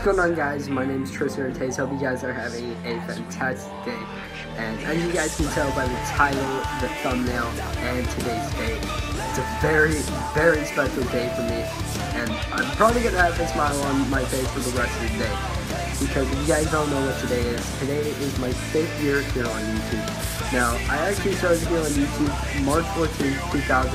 going on, guys? My name is Tristan Ortiz. Hope you guys are having a fantastic day. And as you guys can tell by the title, the thumbnail, and today's date, it's a very, very special day for me. And I'm probably going to have a smile on my face for the rest of the day. Because if you guys don't know what today is my 5th year here on YouTube. Now, I actually started here on YouTube March 14th,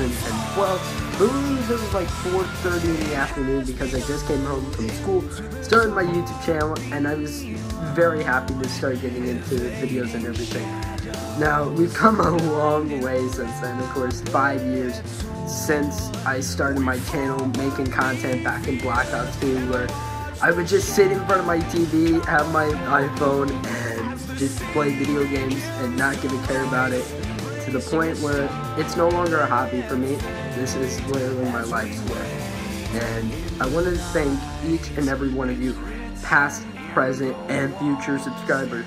2012. I believe it was like 4:30 in the afternoon because I just came home from school, started my YouTube channel, and I was very happy to start getting into videos and everything. Now, we've come a long way since then, of course, 5 years since I started my channel making content back in Black Ops 2, where I would just sit in front of my TV, have my iPhone, and just play video games and not give a care about it, to the point where it's no longer a hobby for me. This is literally my life's work. And I want to thank each and every one of you, past, present, and future subscribers,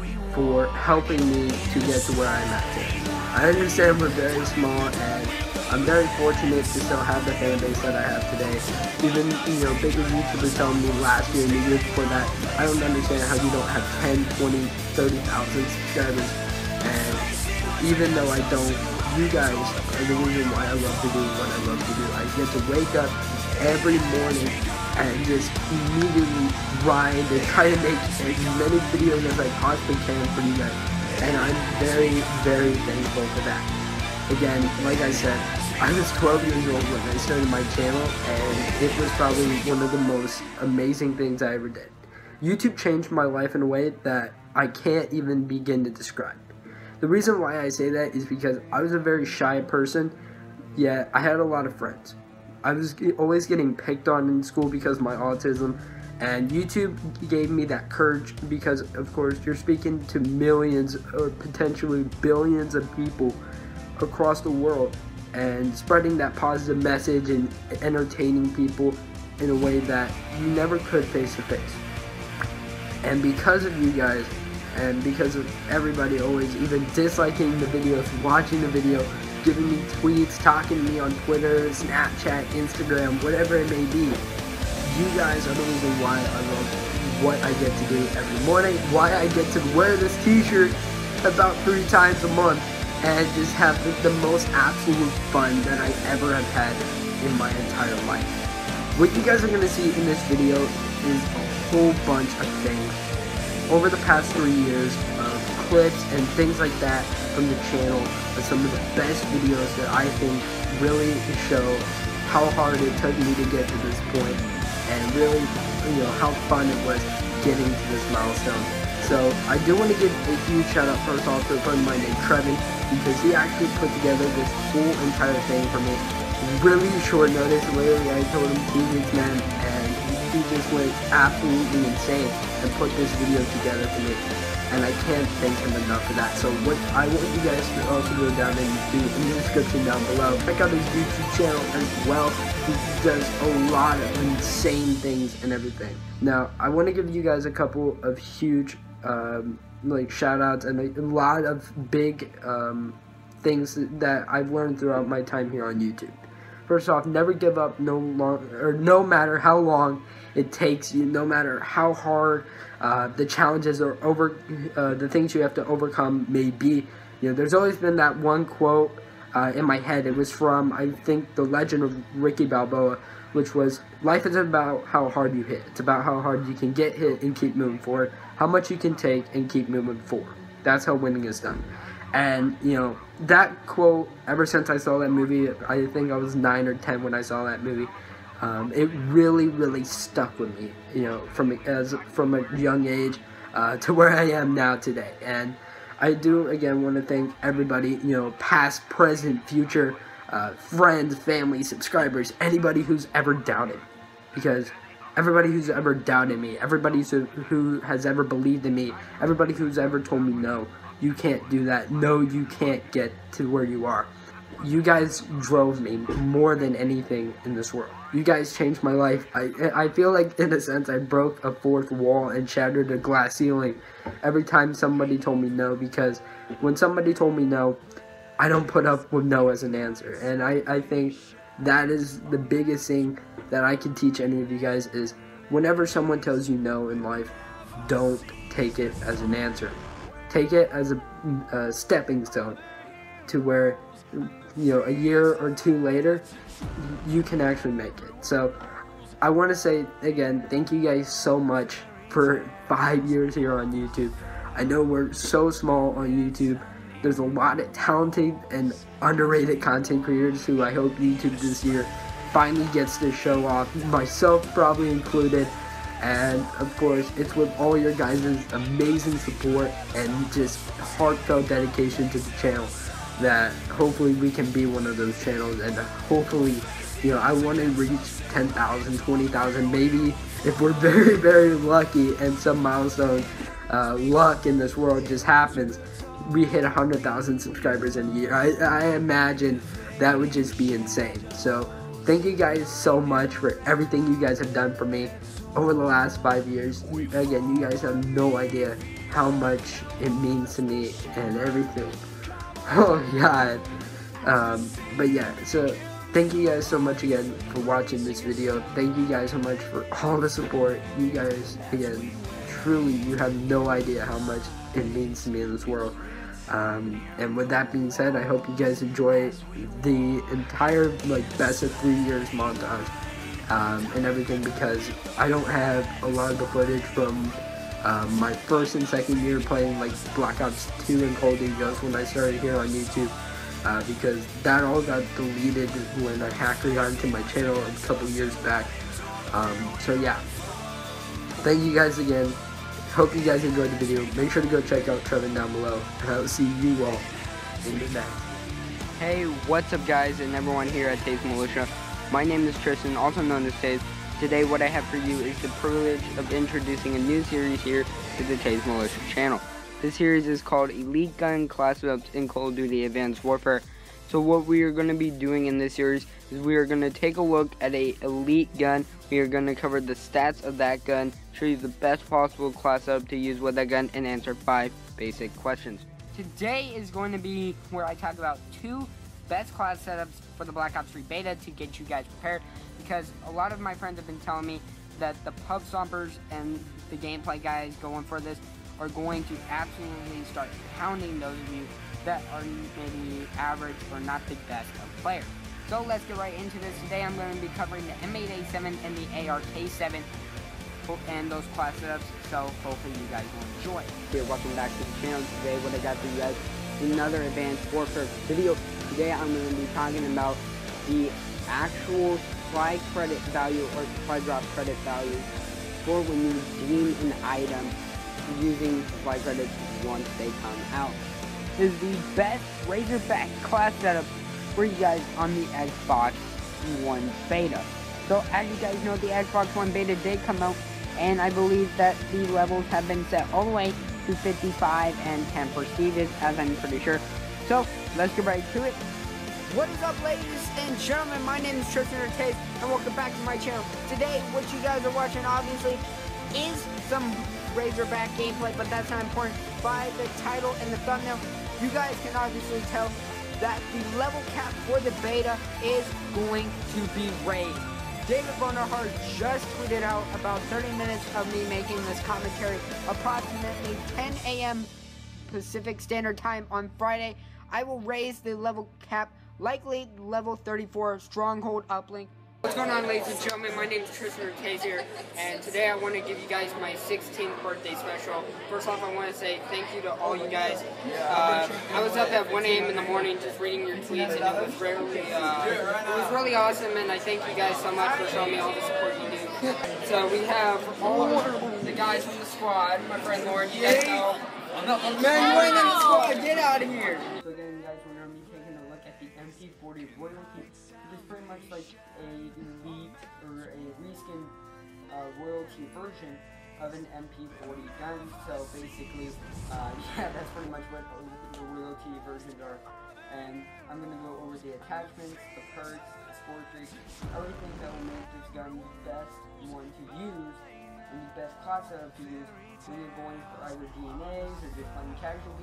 for helping me to get to where I'm at today. I understand we're very small, and I'm very fortunate to still have the fan base that I have today. Even, bigger YouTubers telling me last year and the year before that, I don't understand how you don't have 10, 20, 30,000 subscribers. And even though I don't, you guys are the reason why I love to do what I love to do. I get to wake up every morning and just immediately grind and try to make as many videos as I possibly can for you guys. And I'm very, very thankful for that. Again, like I said, I was 12 years old when I started my channel, and it was probably one of the most amazing things I ever did. YouTube changed my life in a way that I can't even begin to describe. The reason why I say that is because I was a very shy person, yet I had a lot of friends. I was always getting picked on in school because of my autism, and YouTube gave me that courage because, of course, you're speaking to millions or potentially billions of people across the world and spreading that positive message and entertaining people in a way that you never could face to face. And because of you guys, and because of everybody always even disliking the videos, watching the video, giving me tweets, talking to me on Twitter, Snapchat, Instagram, whatever it may be, you guys are the reason why I love what I get to do every morning, why I get to wear this t-shirt about 3 times a month and just have the most absolute fun that I ever have had in my entire life. What you guys are going to see in this video is a whole bunch of things over the past 3 years of clips and things like that from the channel, are some of the best videos that I think really show how hard it took me to get to this point, and really, how fun it was getting to this milestone. So I do want to give a huge shout out first off to a friend of mine named Trevin, because he actually put together this whole entire thing for me. Really short notice. Literally, I told him 2 weeks, man, and he just went absolutely insane and put this video together for me, and I can't thank him enough for that. So what I want you guys to also go down and do in the description down below, check out his YouTube channel as well. He does a lot of insane things and everything. Now, I want to give you guys a couple of huge shout outs and a lot of big things that I've learned throughout my time here on YouTube. First off, never give up, no matter how long it takes you, no matter how hard the challenges or the things you have to overcome may be. There's always been that one quote in my head. It was from, I think, The Legend of Ricky Balboa, which was, life isn't about how hard you hit. It's about how hard you can get hit and keep moving forward, how much you can take and keep moving forward. That's how winning is done. And, that quote, ever since I saw that movie, I think I was 9 or 10 when I saw that movie, it really, really stuck with me, from a young age to where I am now today. And I do, again, want to thank everybody, past, present, future, friends, family, subscribers, anybody who's ever doubted. Because everybody who's ever doubted me, everybody who has ever believed in me, everybody who's ever told me no, you can't do that, no, you can't get to where you are. You guys drove me more than anything in this world. You guys changed my life. I feel like, in a sense, I broke a 4th wall and shattered a glass ceiling every time somebody told me no, because when somebody told me no, I don't put up with no as an answer. And I think that is the biggest thing that I can teach any of you guys, is whenever someone tells you no in life, don't take it as an answer. Take it as a stepping stone to where, you know, a year or two later, you can actually make it. So I want to say again, thank you guys so much for 5 years here on YouTube. I know we're so small on YouTube. There's a lot of talented and underrated content creators who I hope YouTube this year finally gets to show off, myself probably included. And of course, it's with all your guys' amazing support and just heartfelt dedication to the channel that hopefully we can be one of those channels. And hopefully, you know, I want to reach 10,000, 20,000, maybe if we're very, very lucky and some milestone luck in this world just happens, we hit 100,000 subscribers in a year. I imagine that would just be insane. So thank you guys so much for everything you guys have done for me over the last 5 years. Again, you guys have no idea how much it means to me and everything. Oh God. But yeah, so thank you guys so much again for watching this video. Thank you guys so much for all the support. You guys, again, truly, you have no idea how much it means to me in this world. And with that being said, I hope you guys enjoy the entire best of 3 years montage and everything, because I don't have a lot of the footage from my first and second year playing Black Ops 2 and Call of Duty Ghosts when I started here on YouTube, because that all got deleted when a hacker got into my channel a couple years back. So yeah, thank you guys again. Hope you guys enjoyed the video. Make sure to go check out Trevin down below, and I'll see you all in the next. Hey, what's up guys and everyone here at Taze Militia. My name is Tristan, also known as Taze. Today what I have for you is the privilege of introducing a new series here to the Taze Militia channel. This series is called Elite Gun Class Ups in Call of Duty Advanced Warfare. So what we are going to be doing in this series is we are going to take a look at a elite gun. We are going to cover the stats of that gun, show you the best possible class up to use with that gun, and answer 5 basic questions. Today is going to be where I talk about 2 best class setups for the Black Ops 3 beta to get you guys prepared, because a lot of my friends have been telling me that the pub stompers and the gameplay guys going for this are going to absolutely start pounding those of you that are maybe average or not the best of players. So let's get right into this. Today I'm going to be covering the M8A7 and the AR-K7 and those class setups, so hopefully you guys will enjoy. Okay, welcome back to the channel. Today what I got for you guys is another Advanced Warfare video. Today I'm going to be talking about the actual supply credit value or supply drop credit value for when you redeem an item using supply credits once they come out. This is the best Razorback class setup for you guys on the Xbox One beta. So as you guys know, the Xbox One beta did come out, and I believe that the levels have been set all the way to 55 and 10 prestigious, as I'm pretty sure. So let's get right to it. What is up, ladies and gentlemen? My name is Tristan Taze, and welcome back to my channel. Today, what you guys are watching, obviously, is some Razorback gameplay, but that's not important. By the title and the thumbnail, you guys can obviously tell that the level cap for the beta is going to be raised. David Bonahart just tweeted out about 30 minutes of me making this commentary, approximately 10 a.m. Pacific Standard Time on Friday. I will raise the level cap, likely level 34 Stronghold uplink. What's going on, ladies and gentlemen? My name is Tristan Taze here, and today I want to give you guys my 16th birthday special. First off, I want to say thank you to all you guys. I was up at 1 a.m. in the morning just reading your tweets, and it was really awesome, and I thank you guys so much for showing me all the support you do. So we have all the guys from the squad. My friend Lauren, you guys know. Man, you ain't in the squad. Get out of here. So again, guys, we're going to be taking a look at the MP40 royalty. It's pretty much like a elite or a reskin royalty version of an MP40 gun. So basically, yeah, that's pretty much what the royalty versions are. And I'm going to go over the attachments, the perks, the score streaks, everything that will make this gun the best one to use and the best class setup to use when you're going for either DNAs or just playing casually.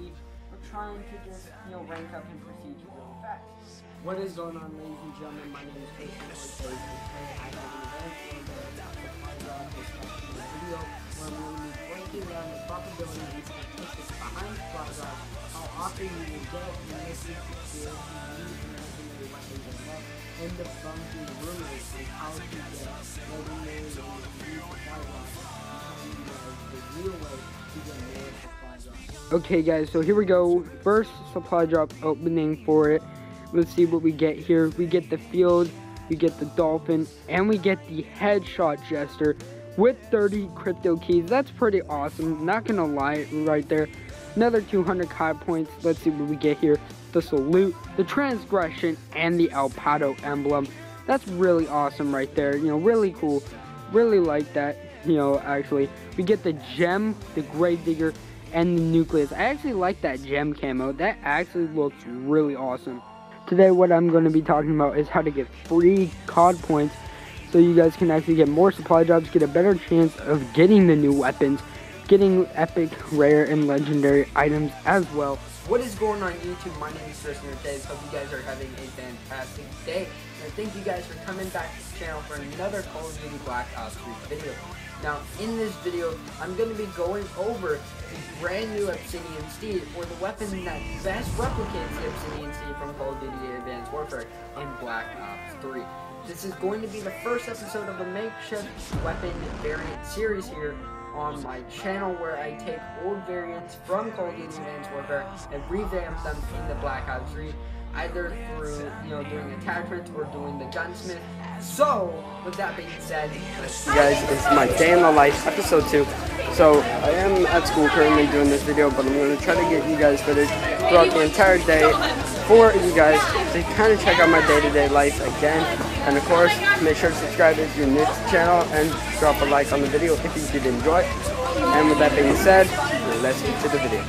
we're trying to just, rank up and proceed real fast. What is going on, ladies and gentlemen? My name is Jason Ortega, and I have an event for the supply drop discussion video where I'm going to be breaking down the probability and statistics behind supply drops, how often you will get missing skills, unique imaginary weapons and love, and debunking rumors on how to get legendary and unique supply drops, becoming the real way to get more supply drops. Okay guys, so here we go. First supply drop opening for it. Let's see what we get here. We get the field, we get the dolphin, and we get the headshot jester with 30 crypto keys. That's pretty awesome, not gonna lie, right there. Another 200 Kai points. Let's see what we get here. The salute, the transgression, and the El Pato emblem. That's really awesome right there, really cool. Really like that, actually. We get the gem, the grave digger, and the nucleus. I actually like that gem camo. That actually looks really awesome. Today what I'm going to be talking about is how to get free COD points so you guys can actually get more supply drops, get a better chance of getting the new weapons, getting epic, rare, and legendary items as well. What is going on YouTube? My name is Tristan Ortega. Hope you guys are having a fantastic day. And thank you guys for coming back to the channel for another Call of Duty Black Ops 3 video. Now, in this video, I'm going to be going over the brand new Obsidian Steed, or the weapon that best replicates the Obsidian Steed from Call of Duty Advanced Warfare in Black Ops 3. This is going to be the first episode of a makeshift weapon variant series here on my channel, where I take old variants from Call of Duty Advanced Warfare and revamp them in the Black Ops 3, either through, doing attachments or doing the gunsmith. So, with that being said, guys, it's my day in the life, episode 2. So, I am at school currently doing this video, but I'm going to try to get you guys footage throughout the entire day for you guys to kind of check out my day-to-day life again. And of course, make sure to subscribe if you're new to the channel and drop a like on the video if you did enjoy it. And with that being said, let's get to the video.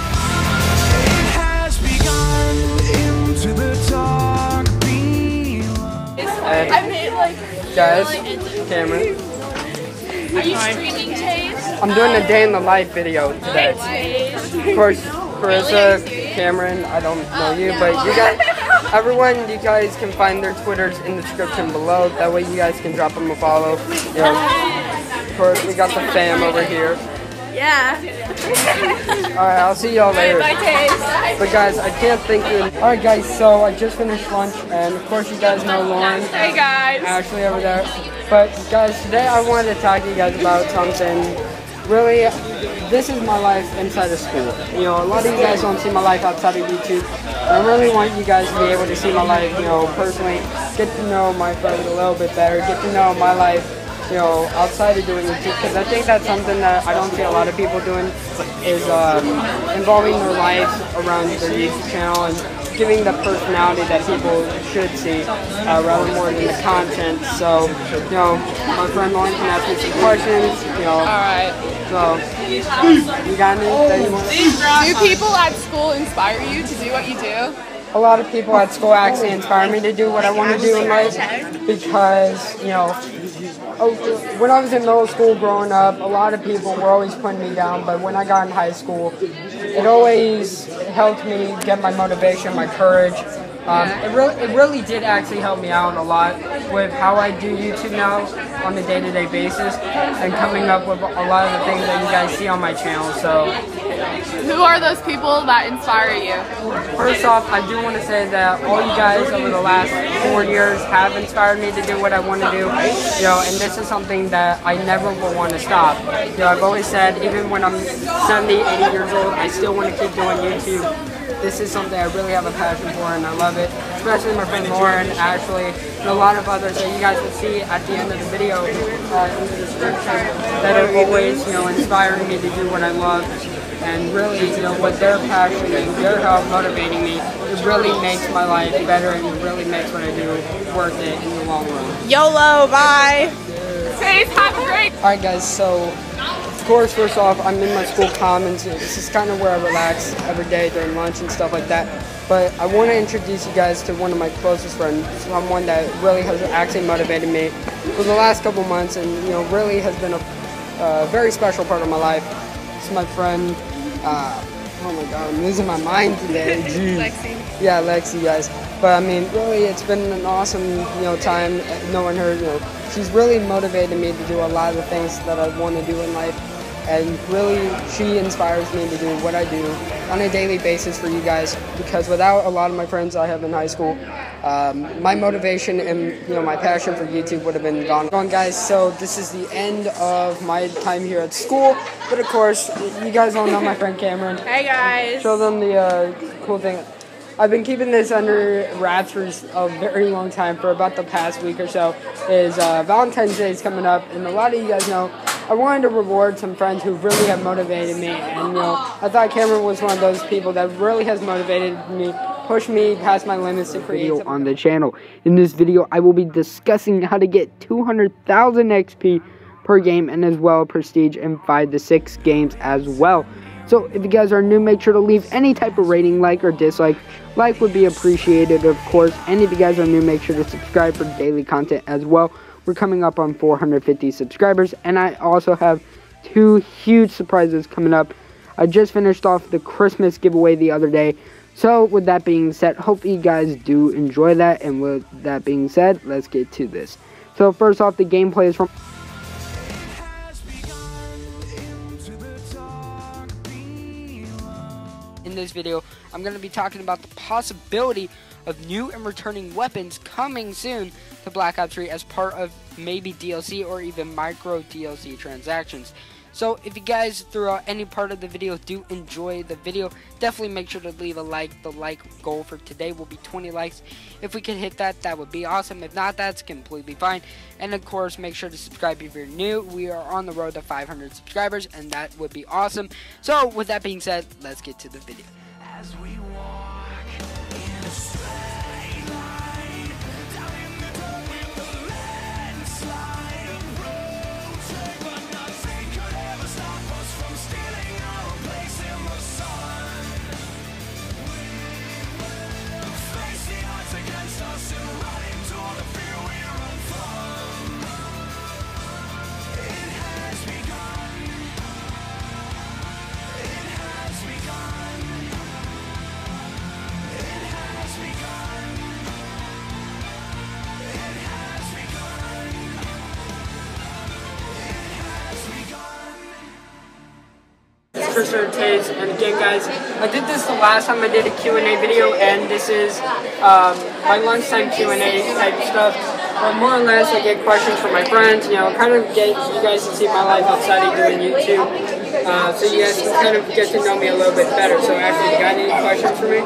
I made guys, Cameron. Are you streaming, Chase? I'm doing a day in the life video today. Of course, Carissa, Cameron, I don't know you, but you guys, everyone, you guys can find their Twitters in the description below. That way you guys can drop them a follow. Of course, we got the fam over here. Yeah. Alright, I'll see y'all later. Bye, Chase. But guys, I can't thank you. Alright guys, so I just finished lunch, and of course you guys know Lauren. Hey guys. Ashley over there. But guys, today I wanted to talk to you guys about something. Really, this is my life inside of school. A lot of you guys don't see my life outside of YouTube. I really want you guys to be able to see my life, personally. Get to know my friends a little bit better. Get to know my life, outside of doing YouTube, because I think that's something that I don't see a lot of people doing, is involving their lives around their YouTube channel and giving the personality that people should see, rather more than the content. So, my friend Lauren can ask me some questions, Alright. So, you got any that you want? Do people at school inspire you to do what you do? A lot of people at school actually inspire me to do what I want to do in life, because, when I was in middle school growing up, a lot of people were always putting me down, but when I got in high school, it always helped me get my motivation, my courage. It really did actually help me out a lot with how I do YouTube now on a day-to-day basis, and coming up with a lot of the things that you guys see on my channel. So, who are those people that inspire you? First off, I do want to say that all you guys over the last 4 years have inspired me to do what I want to do, and this is something that I never will want to stop. I've always said, even when I'm 70, 80 years old, I still want to keep doing YouTube. This is something I really have a passion for, and I love it, especially my friend Lauren, Ashley, and a lot of others that you guys will see at the end of the video in the description, that are always, inspiring me to do what I love. And really, with their passion and their help motivating me, it really makes my life better, and it really makes what I do worth it in the long run. YOLO, bye! Chase, have a great... Alright guys, so, of course, first off, I'm in my school commons. This is kind of where I relax every day during lunch and stuff like that. But I want to introduce you guys to one of my closest friends, someone that really has actually motivated me for the last couple months, and really has been a very special part of my life. It's my friend Oh my god, I'm losing my mind today. Jeez. Lexi. Yeah, Lexi, guys. But I mean, really, it's been an awesome, time knowing her. She's really motivated me to do a lot of the things that I want to do in life, and really, she inspires me to do what I do on a daily basis for you guys. Because without a lot of my friends I have in high school, my motivation and my passion for YouTube would have been gone. Guys, so this is the end of my time here at school. But of course, you guys all know my friend Cameron. Hey guys. Show them the cool thing. I've been keeping this under wraps for a very long time, for about the past week or so. Is Valentine's Day is coming up, and a lot of you guys know I wanted to reward some friends who really have motivated me, and I thought Cameron was one of those people that really has motivated me, pushed me past my limits to create video on the channel. In this video, I will be discussing how to get 200,000 XP per game, and as well prestige in 5 to 6 games as well. So if you guys are new, make sure to leave any type of rating, like or dislike. Like would be appreciated, of course. And if you guys are new, make sure to subscribe for daily content as well. We're coming up on 450 subscribers, and I also have 2 huge surprises coming up. I just finished off the Christmas giveaway the other day. So with that being said, hope you guys do enjoy that. And with that being said, let's get to this. So first off, the gameplay is from... In this video, I'm going to be talking about the possibility of new and returning weapons coming soon to Black Ops 3 as part of maybe DLC or even micro DLC transactions. So if you guys throughout any part of the video do enjoy the video, definitely make sure to leave a like. The like goal for today will be 20 likes. If we can hit that, that would be awesome. If not, that's completely fine. And of course, make sure to subscribe if you're new. We are on the road to 500 subscribers, and that would be awesome. So with that being said, let's get to the video. As we walk in a straight line, down in the dark with the landslide approaching, but nothing could ever stop us from stealing our place in the sun. We will face the odds against us and run into the fear we run from. It has begun. It has begun. Christopher Taze, and again guys, I did this the last time I did a Q&A video, and this is my lunchtime Q&A type stuff. More or less I get questions from my friends, kind of get you guys to see my life outside of doing YouTube, so you guys can kind of get to know me a little bit better. So actually, you got any questions for me?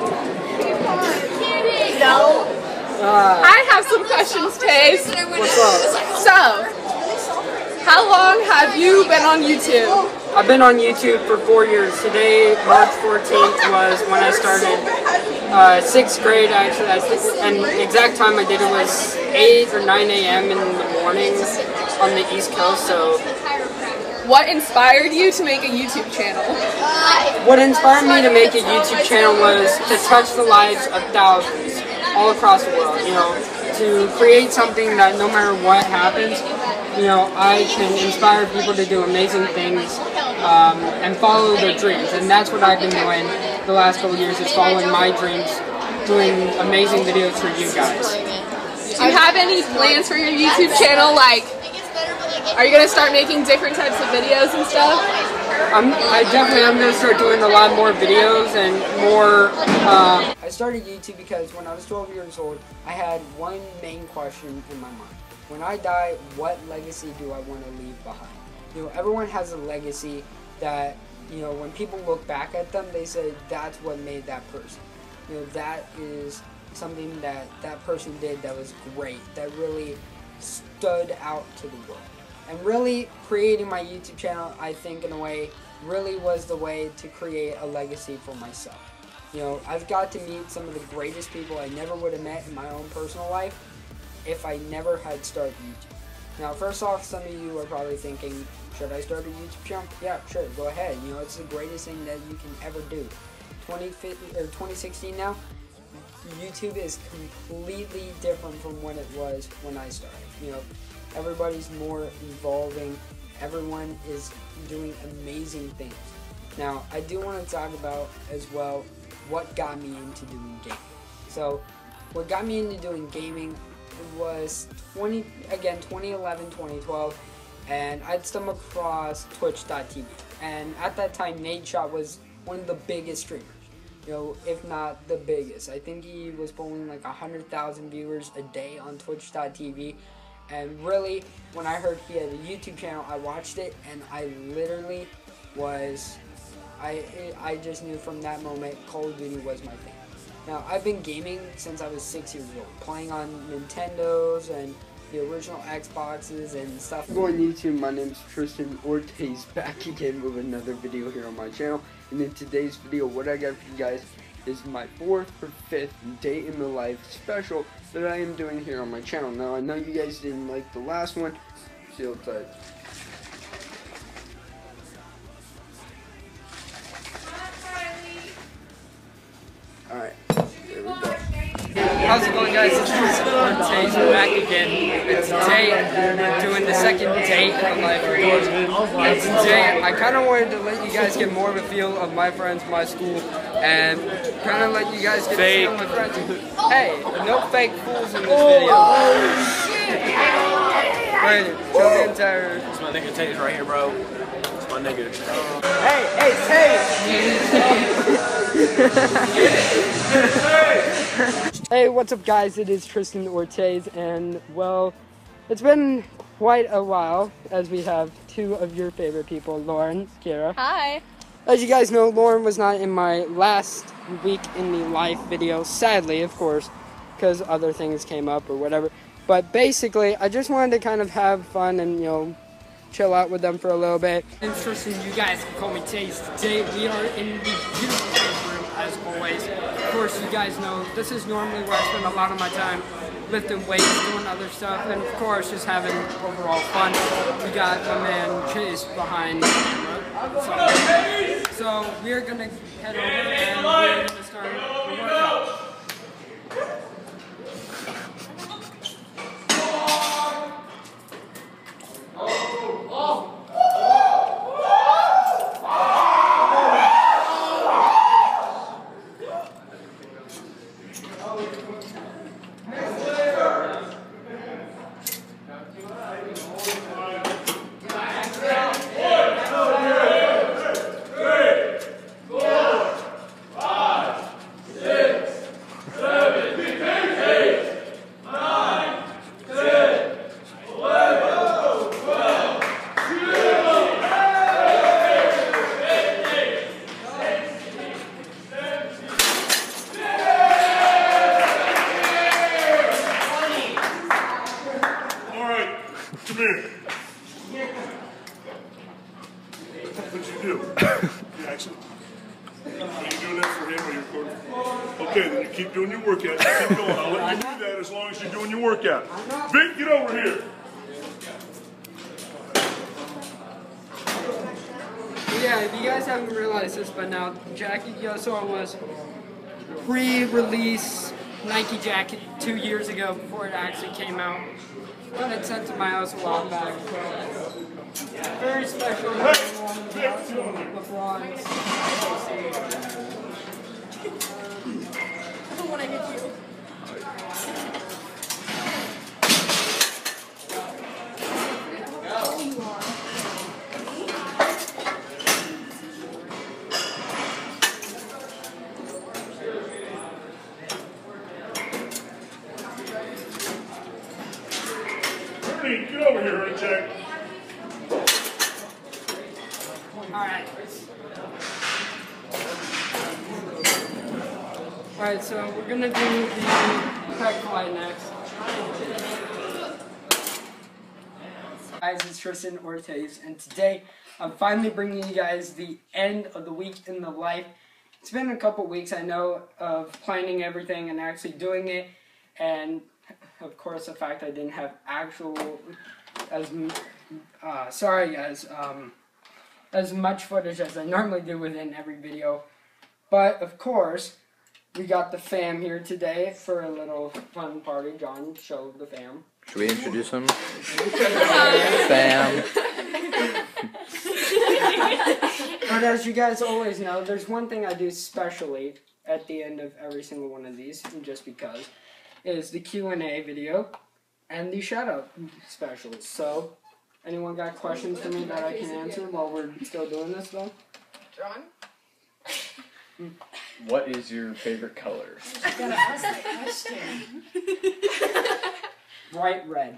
No. I have some questions, Taze. What's up? So, how long have you been on YouTube? I've been on YouTube for 4 years. Today, March 14th, was when I started 6th grade, actually. And the exact time I did it was 8 or 9 a.m. in the morning on the East Coast. So, what inspired you to make a YouTube channel? what inspired me to make a YouTube channel was to touch the lives of thousands all across the world. To create something that no matter what happens, I can inspire people to do amazing things and follow their dreams. And that's what I've been doing the last couple of years, is following my dreams, doing amazing videos for you guys. Do you have any plans for your YouTube channel? Like, are you going to start making different types of videos and stuff? I'm going to start doing a lot more videos and more... I started YouTube because when I was 12 years old, I had one main question in my mind. When I die, what legacy do I want to leave behind? Everyone has a legacy that, when people look back at them, they say that's what made that person. That is something that person did that was great, that really stood out to the world. And really, creating my YouTube channel, I think in a way, really was the way to create a legacy for myself. I've got to meet some of the greatest people I never would have met in my own personal life if I never had started YouTube. Now, first off, some of you are probably thinking, should I start a YouTube channel? Yeah, sure, go ahead. It's the greatest thing that you can ever do. 2016 now, YouTube is completely different from what it was when I started. Everybody's more evolving. Everyone is doing amazing things. Now, I do want to talk about as well what got me into doing gaming. So, what got me into doing gaming was 2011, 2012, and I'd stumbled across Twitch.tv. And at that time, Nadeshot was one of the biggest streamers, you know, if not the biggest. I think he was pulling like 100,000 viewers a day on Twitch.tv. And really, when I heard he had a YouTube channel, I watched it, and I literally was, I just knew from that moment Call of Duty was my thing. Now, I've been gaming since I was 6 years old, playing on Nintendos and the original Xboxes and stuff. Going YouTube, my name is Tristan Ortiz, back again with another video here on my channel. And in today's video, what I got for you guys is my 4th or 5th day in the life special that I am doing here on my channel. Now, I know you guys didn't like the last one, so tight. Alright, there we go. How's it going, guys? It's Ortiz back again. And today we're doing the second day in the life record. And today I kind of wanted to let you guys get more of a feel of my friends, my school, and kind of let you guys get to know my friends. Hey, no fake fools in this video. Wait, show the entire. It's my nigga Taze right here, bro. It's my nigga. Hey, what's up, guys? It is Tristan Ortiz, and well, it's been quite a while as we have two of your favorite people, Lauren, Kira. Hi. As you guys know, Lauren was not in my last week in the life video, sadly, of course, because other things came up or whatever. But basically, I just wanted to kind of have fun and, you know, chill out with them for a little bit. Interesting, you guys can call me Taze. Today we are in the beautiful safe room as always. Of course, you guys know this is normally where I spend a lot of my time lifting weights, doing other stuff, and of course just having overall fun. We got my man Chase behind the camera. So we're gonna head over and we're gonna start the workout. Come here. What'd you do? Jackson? Are you doing that for him or you recording? Okay, then you keep doing your workout. You keep going. I'll let you do that as long as you're doing your workout. Vic, get over here. Yeah, if you guys haven't realized this by now, Jackie Yoso was pre-release Nike jacket 2 years ago before it actually came out. Got it sent to my house a while back. Very special. LeBron's. When I get you. Get over here, honey, Jack. Alright. Alright, so we're gonna do the pec fly next. Guys, it's Tristan Ortiz, and today I'm finally bringing you guys the end of the week in the life. It's been a couple weeks, I know, of planning everything and actually doing it, and of course the fact I didn't have actual, sorry guys, as much footage as I normally do within every video. But of course, we got the fam here today for a little fun party. John, show the fam. Should we introduce him? Fam. But as you guys always know, there's one thing I do specially at the end of every single one of these, just because, is the Q&A video and the shout-out specials. So, anyone got questions for me that I can answer while we're still doing this, though? John? What is your favorite color? Bright red.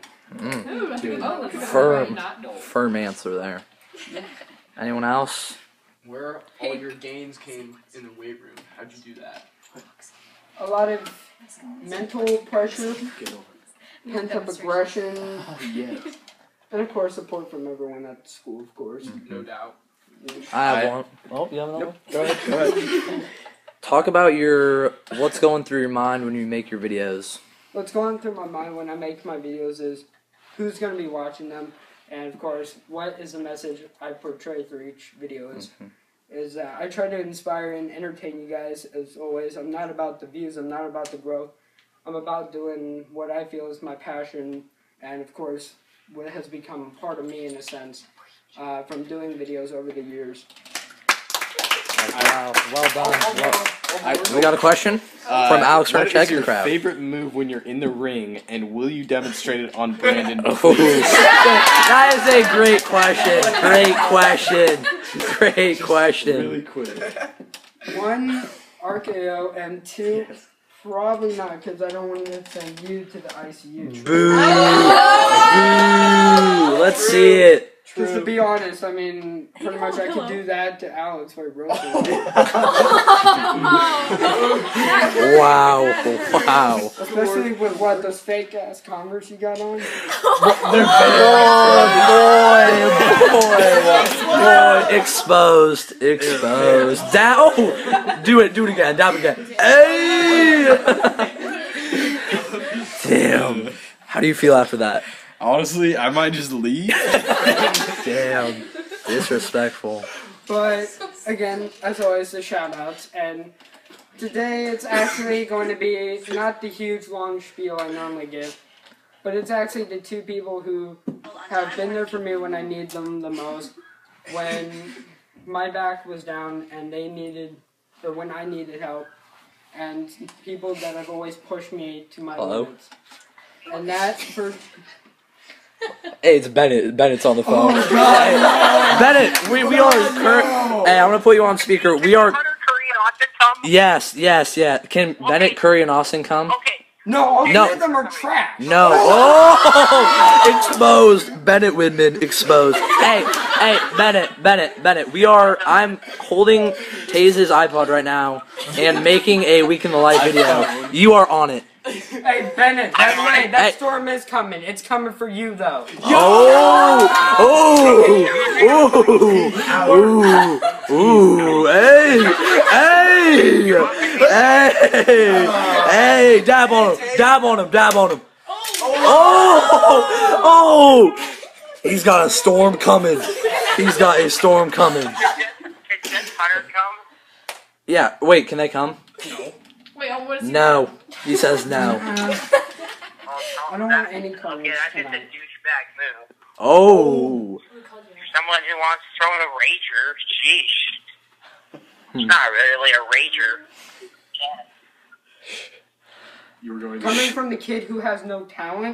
Firm answer there. Anyone else? Where all your gains came in the weight room? How'd you do that? A lot of mental pressure, pent-up aggression, Yeah. and of course support from everyone at school, of course. No doubt. I have one. Oh, you have another one? Go ahead. Go ahead. Talk about what's going through your mind when you make your videos. What's going through my mind when I make my videos is who's going to be watching them, and of course, what is the message I portray through each video is that I try to inspire and entertain you guys as always. I'm not about the views, I'm not about the growth. I'm about doing what I feel is my passion, and of course, what has become part of me in a sense from doing videos over the years. Wow, well done. We got a question from Alex What French is your Crowd. favorite move when you're in the ring, and will you demonstrate it on Brandon? That is a great question. Great question. Great question. Really quick. 1, RKO, and 2, probably not, because I don't want to send you to the ICU. Boo. Boo. Let's see it. Because to be honest, I mean, pretty much I could do that to Alex by roasting him. Wow. Wow. Especially with what, those fake ass Converse you got on? Boy. Exposed. Down. Oh, do it again. Down again. Hey. Damn. How do you feel after that? Honestly, I might just leave. Damn. Disrespectful. But, again, as always, the shout-outs. And today it's actually going to be not the huge, long spiel I normally give, but it's actually the 2 people who have been there for me when I need them the most. When my back was down and when I needed help. And people that have always pushed me to my limits. And that, for... Hey, it's Bennett. Bennet's on the phone. Oh, hey, Bennett, we are Hey, I'm gonna put you on speaker. We are. Curry and Austin come? Yes. Can Bennett, Curry, and Austin come? Okay. No, all 3 of them are trash. No. Oh, exposed. Bennett Widman exposed. Hey, Bennett. I'm holding Taze's iPod right now and making a Week in the Life video. You are on it. Hey, Bennett, that storm is coming. It's coming for you, though. Ooh, hey, dab on him. Oh, he's got a storm coming. Can Hunter come? Yeah, wait, can they come? Wait, what is No, he says no. I don't want any colors Okay, that's just a tonight. douchebag move. Oh. For someone who wants to throw in a rager, sheesh. It's not really a rager. You were going Coming from the kid who has no talent.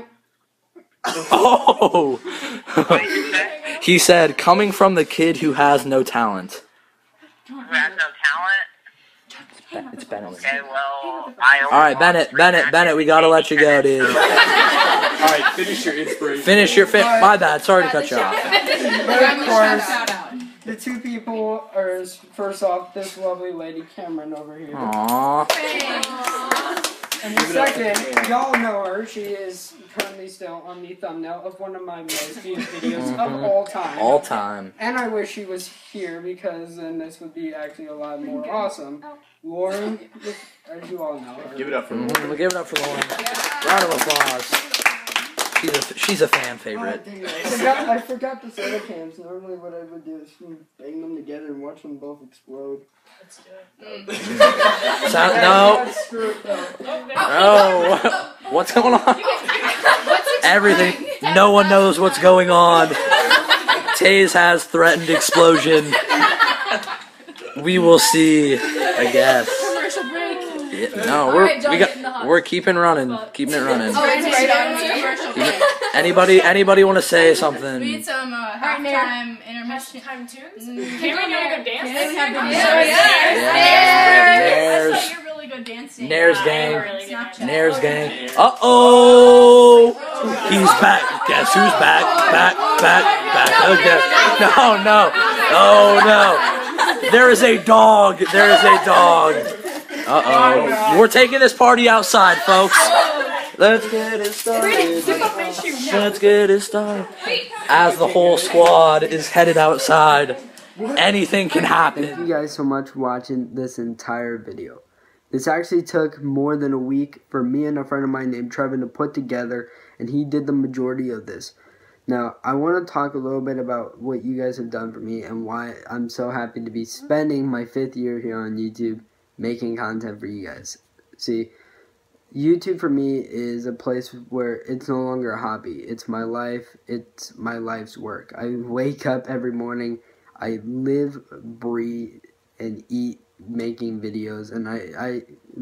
Oh. What did you say? He said, coming from the kid who has no talent. Who has no talent? It's Bennett. Okay, well, I only Alright, want Bennett, we gotta let you go, dude. Alright, finish your inspiration. My bad, sorry to cut you off. But of course, the 2 people are, first off, this lovely lady, Cameron, over here. Aww. And the second, y'all know her. She is currently still on the thumbnail of one of my most viewed videos of all time. All time. And I wish she was here because then this would be actually a lot more awesome. Lauren, as you all know her. Give it up for me. We'll give it up for Lauren. Round of applause. She's a fan favorite. I forgot the soda cans. Normally what I would do is bang them together and watch them both explode. Let's do it. No. Screw it though. No. What's going on? Everything. No one knows what's going on. Taze has threatened explosion. we will see, I guess. Commercial break. Yeah, no, Alright, John, get in the hot we're keeping running, keeping it running. Oh, it's right on commercial break. Anybody want to say something? We need some halftime intermission. Halftime tunes? Can we have a good dance? we have good Nares. I saw you're really good dancing. Nares gang. Snapchat. Nares gang. Uh-oh! He's back. Guess who's back? Back. Okay. No. Oh, no. There is a dog. Uh-oh. We're taking this party outside, folks. Let's get it started. As the whole squad is headed outside, anything can happen. Thank you guys so much for watching this entire video. This actually took more than a week for me and a friend of mine named Trevin to put together, and he did the majority of this. Now, I want to talk a little bit about what you guys have done for me and why I'm so happy to be spending my 5th year here on YouTube making content for you guys. See, YouTube for me is a place where it's no longer a hobby. It's my life. It's my life's work. I wake up every morning. I live, breathe, and eat making videos, and I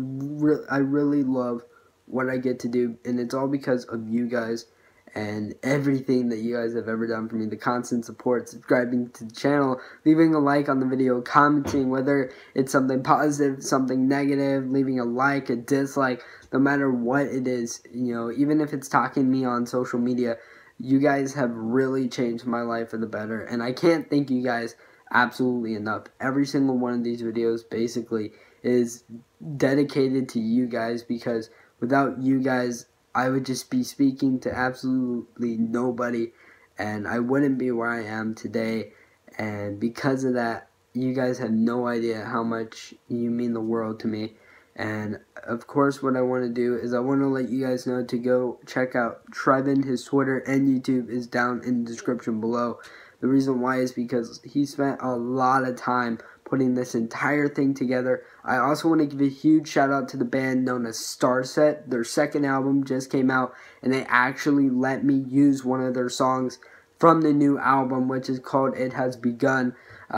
really love what I get to do, and it's all because of you guys and everything that you guys have ever done for me. The constant support, subscribing to the channel, leaving a like on the video, commenting, whether it's something positive, something negative, leaving a like, a dislike, no matter what it is, you know, even if it's talking to me on social media, you guys have really changed my life for the better, and I can't thank you guys absolutely enough. Every single one of these videos basically is dedicated to you guys, because without you guys, I would just be speaking to absolutely nobody, and I wouldn't be where I am today. And because of that, you guys have no idea how much you mean the world to me. And of course, what I want to do is I want to let you guys know to go check out Trevin. His Twitter and YouTube is down in the description below. The reason why is because he spent a lot of time putting this entire thing together. I also want to give a huge shout out to the band known as Starset. Their second album just came out, and they actually let me use one of their songs from the new album, which is called It Has Begun,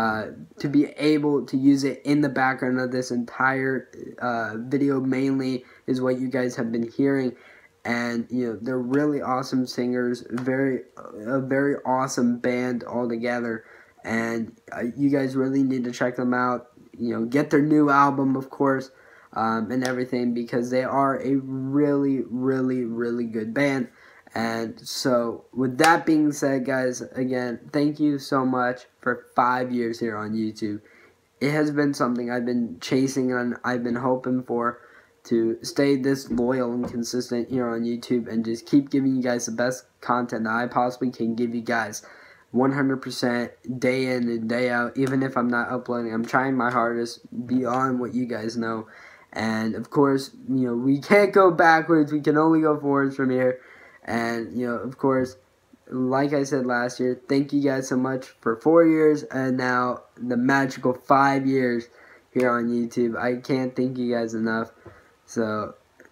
to be able to use it in the background of this entire video mainly is what you guys have been hearing. And, you know, they're really awesome singers, a very awesome band altogether. And you guys really need to check them out. You know, get their new album, of course, and everything, because they are a really good band. And so, with that being said, guys, again, thank you so much for 5 years here on YouTube. It has been something I've been chasing and I've been hoping for, to stay this loyal and consistent here on YouTube and just keep giving you guys the best content that I possibly can give you guys 100% day in and day out. Even if I'm not uploading, I'm trying my hardest beyond what you guys know. And of course, you know, we can't go backwards, we can only go forwards from here. And, you know, of course, like I said last year, thank you guys so much for 4 years and now the magical 5 years here on YouTube. I can't thank you guys enough. So,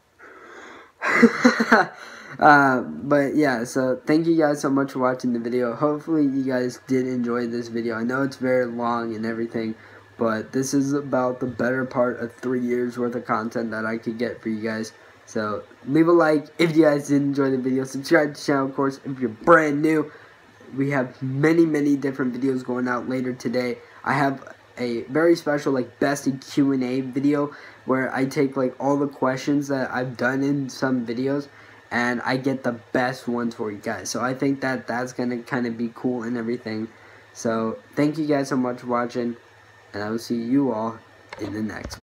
but yeah, so thank you guys so much for watching the video. Hopefully you guys did enjoy this video. I know it's very long and everything, but this is about the better part of 3 years worth of content that I could get for you guys. So leave a like if you guys did enjoy the video. Subscribe to the channel, of course, if you're brand new. We have many different videos going out later today. I have a very special like best in Q&A video where I take like all the questions that I've done in some videos and I get the best ones for you guys. So I think that that's gonna kind of be cool and everything. So thank you guys so much for watching, and I will see you all in the next one.